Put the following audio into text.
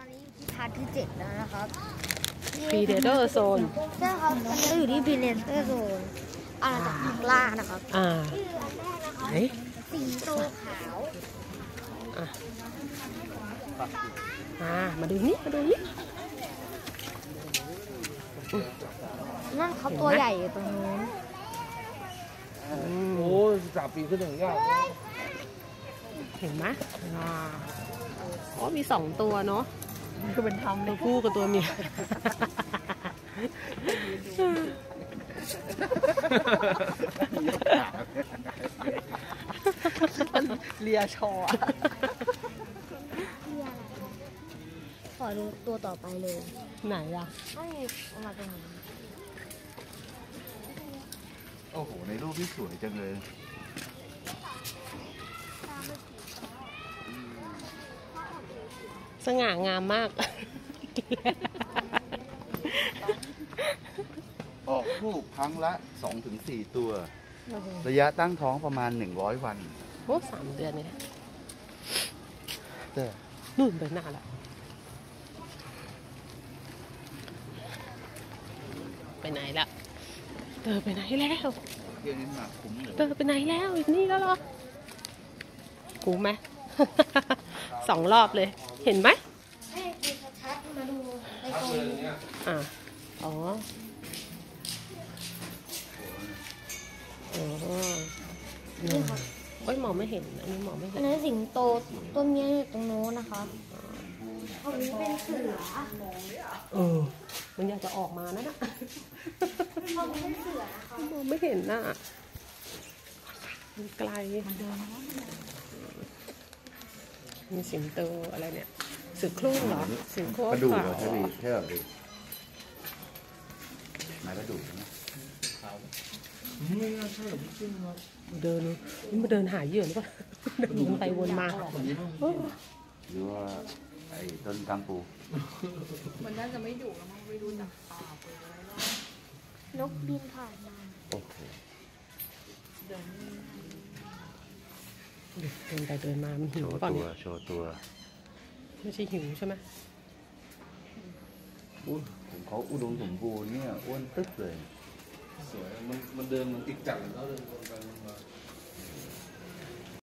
อนนี้อยู่ที่พาร์ทที่7แล้วนะครับ Predator Zone ใช่ครับตอนนี้เราอยู่ที่ Predator Zone อาณาจักรนักล่านะครับที่อันแรกนะครับสิงโตขาวมาดูนี่นั่นเขาตัวใหญ่อยู่ตรงนู้นโอ้3 ปีขึ้นหนึ่งยากเห็นไหมมี2 ตัวเนาะคือเป็นตัวผู้กับตัวเมียเลียชอขอดูตัวต่อไปเลยไหนล่ะไม่มาตรงนี้โอ้โหในรูปที่สวยจังเลยสง่างามมากออกลูกครั้งละ 2-4 ตัวระยะตั้งท้องประมาณ100 วันโอ้3 เดือนเนี่ยแต่นู่นไปหน้าละไปไหนละไปไหนแล้วเที่ยวนี้มาคุ้มเลยไปไหนแล้วอีกนี่แล้วเหรอคุ้มไหม2 รอบเลยเห็นไหมให้ดูชัดๆมาดูในตรงนี้อ๋อนี่ค่ะมองไม่เห็นอันนี้มองไม่เห็นอันนั้นสิงโตตัวเมียอยู่ตรงโน้นนะคะตรงนี้เป็นเสือมันอยากจะออกมานะตรงนี้เป็นเสือนะคะมองไม่เห็นน่ะมันไกลมีสิงโตอะไรเนี่ยเสือโคร่งเหรอเสือโคร่งกระดูกเหรอใช่ไหมใช่หรอไม้กระดูกนะไม่น่าใช่หรอกจริงครับมาเดินหาเหยื่อหรือเปล่าเดินไปวนมาหรือว่าไอ้ต้นกัมปูมันน่าจะไม่ดุแล้วมั้งไม่ดูจากปากเลยนกบินผ่านมาโอเคเดินไปเดินมามันหิวก่อนโชว์ตัวไม่ใช่หิวใช่ไหมผมเขาอุดมสมบูรณ์เนี่ยอ้วนตึ๊บเลยสวยมันเดินมันติดจักรแล้วเดินวนไปวนมา